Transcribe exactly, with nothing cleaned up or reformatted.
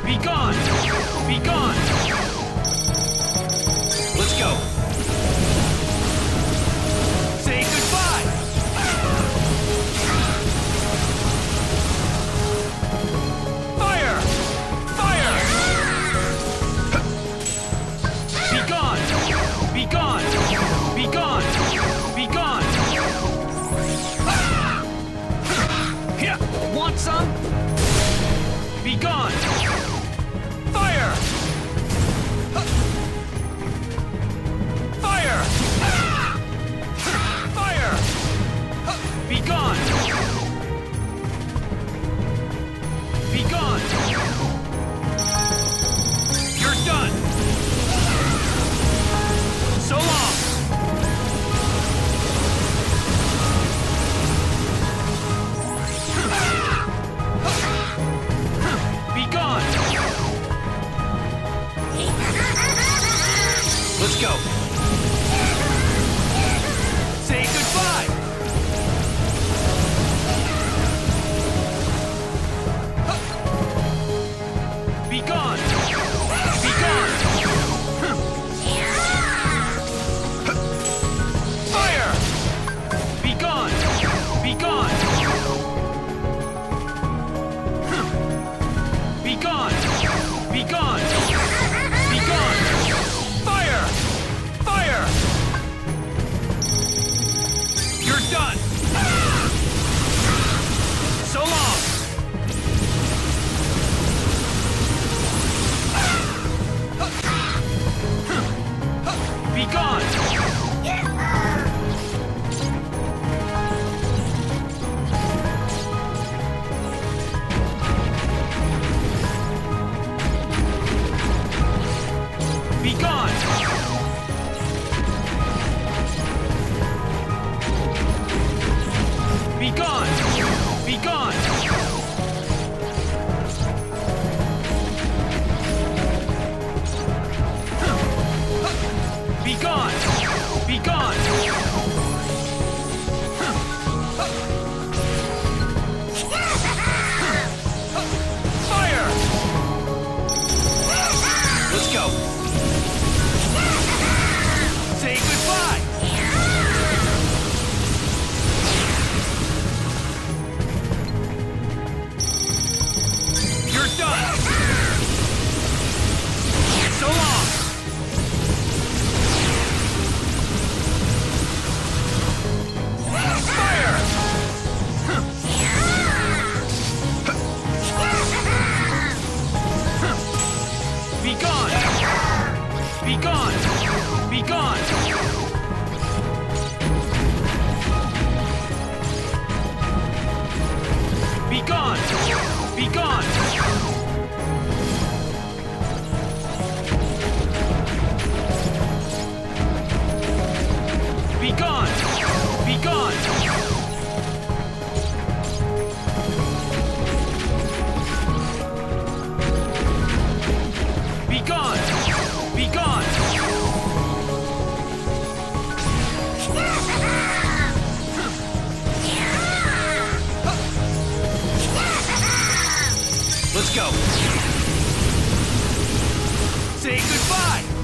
Be gone! Be gone! Let's go! Say goodbye! Fire! Fire! Be gone! Be gone! Be gone! Be gone! Here! Want some? Be gone! Fire! Fire! Fire! Be gone! Be gone! You're done! So long! Be gone! Let's go! Say goodbye! Be gone! Be gone! Fire! Be gone! Be gone! Be gone! Be gone! Be gone! Fire! Fire! You're done! So long! Be gone! Be gone! Be gone! Be gone! Be gone! Be gone! Fire! Let's go! Say goodbye! You're done! So long! Fire! Be gone! Be gone! Be gone! Be gone! Be gone! Be gone! Be gone! Be gone! Be gone! Let's go! Say goodbye!